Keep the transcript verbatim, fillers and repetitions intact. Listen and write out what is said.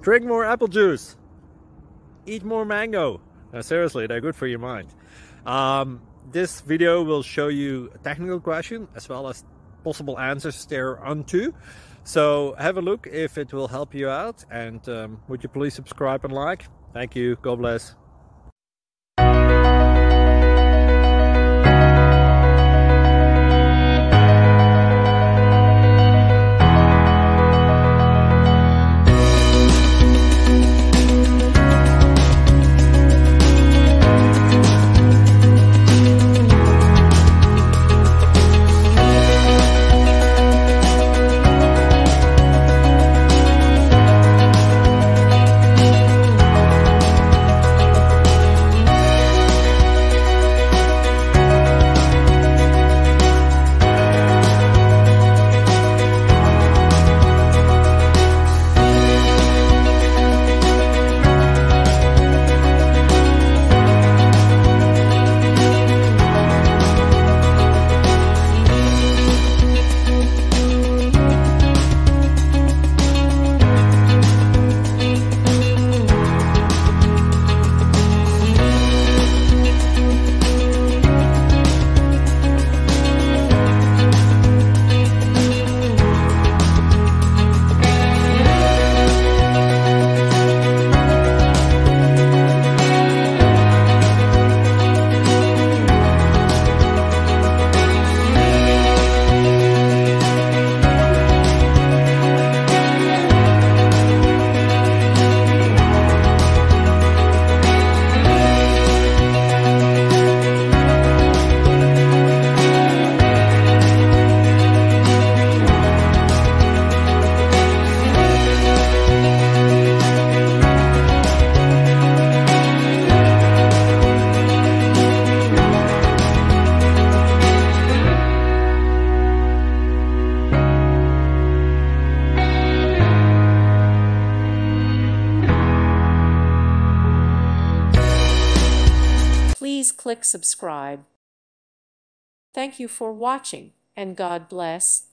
Drink more apple juice. Eat more mango. No, seriously, they're good for your mind. Um, this video will show you a technical question as well as possible answers thereunto. So have a look if it will help you out, and um, would you please subscribe and like? Thank you. God bless. Please click subscribe. Thank you for watching, and God bless.